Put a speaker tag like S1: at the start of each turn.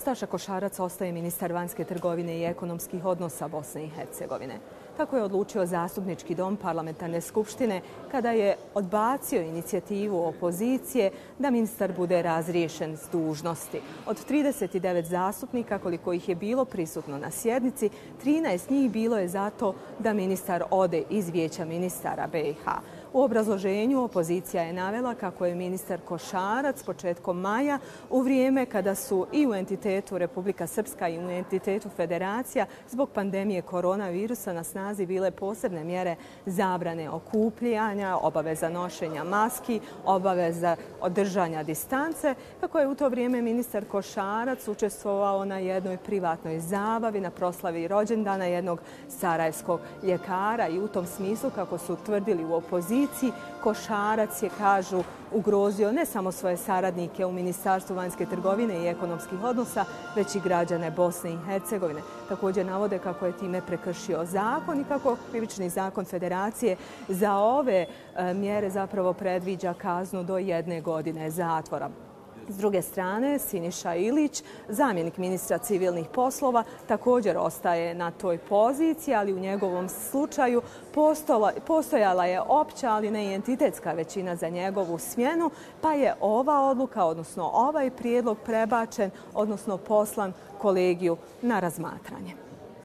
S1: Staša Košarac ostaje ministar vanjske trgovine i ekonomskih odnosa Bosne i Hercegovine. Tako je odlučio Zastupnički dom Parlamentarne skupštine kada je odbacio inicijativu opozicije da ministar bude razriješen s dužnosti. Od 39 zastupnika, koliko ih je bilo prisutno na sjednici, 13 njih bilo je zato da ministar ode iz Vijeća ministara BiH. U obrazloženju opozicija je navela kako je ministar Košarac početkom maja, u vrijeme kada su i u entitetu Republika Srpska i u entitetu Federacija zbog pandemije koronavirusa na snazi bile posebne mjere zabrane okupljanja, obaveza nošenja maski, obaveza održanja distance, kako je u to vrijeme ministar Košarac učestvovao na jednoj privatnoj zabavi na proslavi rođendana jednog sarajevskog ljekara i u tom smislu, kako su tvrdili u opoziciji, Košarac je, kažu, ugrozio ne samo svoje saradnike u Ministarstvu vanjske trgovine i ekonomskih odnosa, već i građane Bosne i Hercegovine. Također navode kako je time prekršio zakon i kako krivični zakon Federacije za ove mjere zapravo predviđa kaznu do 1 godine zatvora. S druge strane, Siniša Ilić, zamjenik ministra civilnih poslova, također ostaje na toj poziciji, ali u njegovom slučaju postojala je opća, ali ne i entitetska većina za njegovu smjenu, pa je ova odluka, odnosno ovaj prijedlog prebačen, odnosno poslan kolegiju na razmatranje.